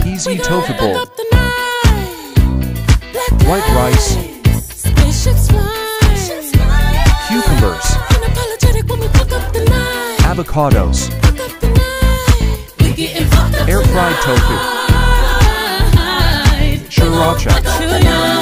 Easy tofu bowl. White rice. Cucumbers. Avocados. Air fried tofu. Sriracha.